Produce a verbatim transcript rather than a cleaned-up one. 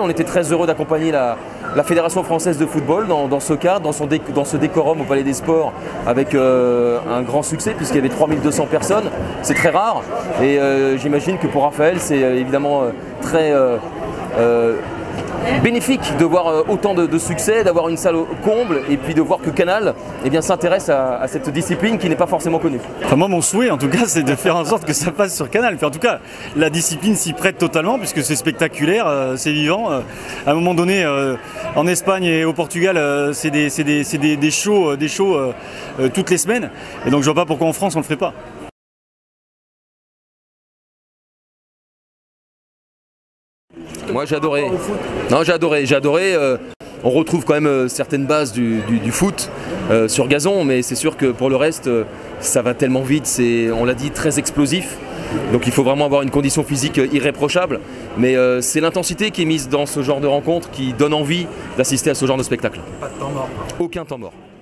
On était très heureux d'accompagner la, la Fédération française de football dans, dans ce cadre, dans, son dé, dans ce décorum au Palais des Sports, avec euh, un grand succès puisqu'il y avait trois mille deux cents personnes. C'est très rare et euh, j'imagine que pour Raphaël, c'est euh, évidemment euh, très euh, euh, bénéfique de voir euh, autant de, de succès, d'avoir une salle au comble et puis de voir que Canal eh bien, s'intéresse à, à cette discipline qui n'est pas forcément connue. Enfin, moi, mon souhait, en tout cas, c'est de faire en sorte que ça passe sur Canal. Enfin, en tout cas, la discipline s'y prête totalement puisque c'est spectaculaire, euh, c'est vivant. Euh, à un moment donné, euh, en Espagne et au Portugal, euh, c'est des, des, des, des shows, euh, des shows euh, euh, toutes les semaines. Et donc, je vois pas pourquoi en France, on le ferait pas. Moi j'ai adoré. Non, j'ai adoré, j'ai adoré. Euh, on retrouve quand même euh, certaines bases du, du, du foot euh, sur gazon, mais c'est sûr que pour le reste, euh, ça va tellement vite. C'est, on l'a dit, très explosif. Donc il faut vraiment avoir une condition physique irréprochable. Mais euh, c'est l'intensité qui est mise dans ce genre de rencontre qui donne envie d'assister à ce genre de spectacle. Pas de temps mort. Aucun temps mort.